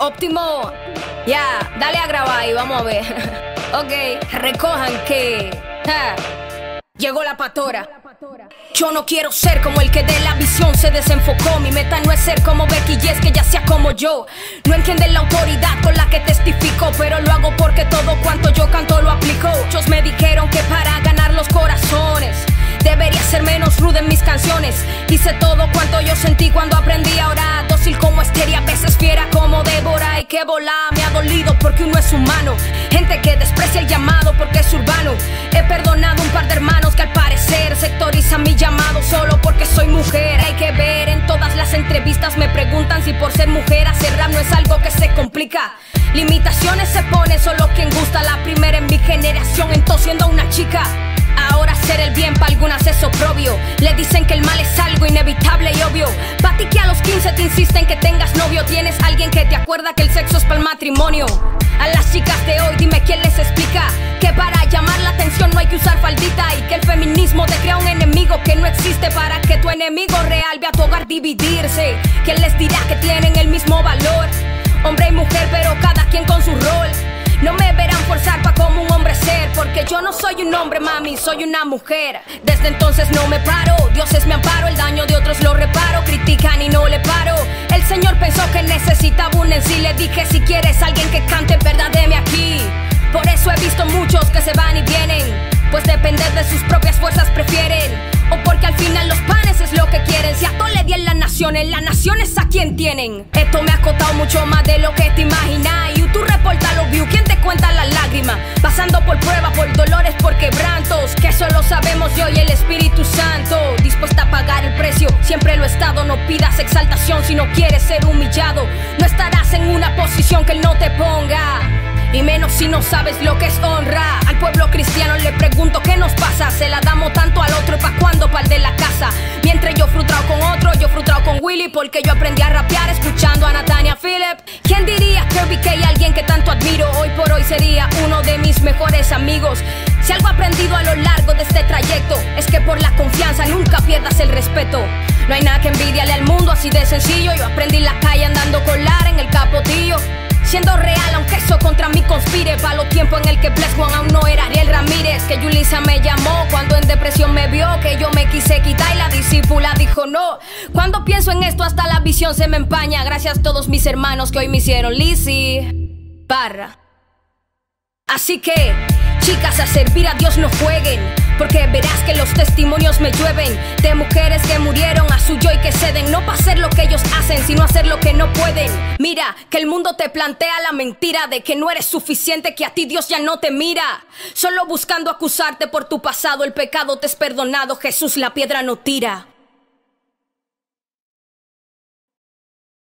Óptimo. Ya, dale a grabar y vamos a ver. Ok, recojan que llegó la patora. Yo no quiero ser como el que de la visión se desenfocó. Mi meta no es ser como Becky G, es que ella sea como yo. No entienden la autoridad con la que testifico, pero lo hago porque todo cuanto yo canto lo aplico. Muchos me dijeron que para ganar los corazones debería ser menos rude en mis canciones. Hice todo cuanto yo sentí cuando aprendí a orar. Dócil como Esther, a veces fiera como Débora. Y que volar me ha dolido porque uno es humano. Gente que desprecia el llamado porque es urbano. He perdonado un par de hermanos que al parecer sectorizan mi llamado solo porque soy mujer. Hay que ver, en todas las entrevistas me preguntan si por ser mujer hacer rap no es algo que se complica. Limitaciones se pone solo quien gusta. La primera en mi generación entonces siendo una chica. Ahora hacer el bien pa' algunas es oprobio. Le dicen que el mal es algo inevitable y obvio. Pa' ti que a los 15 te insisten que tengas novio. Tienes alguien que te acuerda que el sexo es para el matrimonio. A las chicas de hoy dime quién les explica que para llamar la atención no hay que usar faldita. Y que el feminismo te crea un enemigo que no existe para que tu enemigo real vea tu hogar dividirse. ¿Quién les dirá que tienen el mismo valor? Hombre y mujer pero cada quien con su rol. No me verán forzar pa' como un hombre ser, porque yo no soy un hombre, mami, soy una mujer. Desde entonces no me paro, Dios es mi amparo. El daño de otros lo reparo, critican y no le paro. El Señor pensó que necesitaba un en sí. Le dije si quieres alguien que cante, verdad, deme aquí. Por eso he visto muchos que se van y vienen, pues depender de sus propias fuerzas prefieren. O porque al final los panes es lo que quieren. Si a todo le di en las naciones a quien tienen. Esto me ha costado mucho más de lo que te imaginas. Y YouTube reporta los views, ¿quién te cuenta las lágrimas? Pasando por pruebas, por dolores, por quebrantos, que eso lo sabemos yo y el Espíritu Santo. Dispuesta a pagar el precio, siempre lo he estado. No pidas exaltación si no quieres ser humillado. No estarás en una posición que Él no te ponga, y menos si no sabes lo que es honra. Al pueblo cristiano le pregunto qué nos pasa. Se la damos tanto al otro y pa' cuando pa'l de la casa. Mientras yo frustrado con otro, yo frustrado con Willy, porque yo aprendí a rapear escuchando a Natania Phillip. ¿Quién diría que BK, alguien que tanto admiro, hoy por hoy sería uno de mis mejores amigos? Si algo he aprendido a lo largo de este trayecto es que por la confianza nunca pierdas el respeto. No hay nada que envidiarle al mundo, así de sencillo. Yo aprendí en la calle andando con Lara en el capotillo, siendo real aunque eso contra mí conspire. Pa' los tiempos en el que Bless One aún no era Ariel Ramírez. Que Yulisa me llamó cuando en depresión me vio, que yo me quise quitar y la discípula dijo no. Cuando pienso en esto hasta la visión se me empaña. Gracias a todos mis hermanos que hoy me hicieron Lizzy Parra. Así que, chicas, a servir a Dios no jueguen, porque verás que los testimonios me llueven de mujeres que murieron a su yo y que ceden. No para hacer lo que ellos hacen, sino hacer lo que no pueden. Mira, que el mundo te plantea la mentira de que no eres suficiente, que a ti Dios ya no te mira. Solo buscando acusarte por tu pasado, el pecado te es perdonado, Jesús la piedra no tira.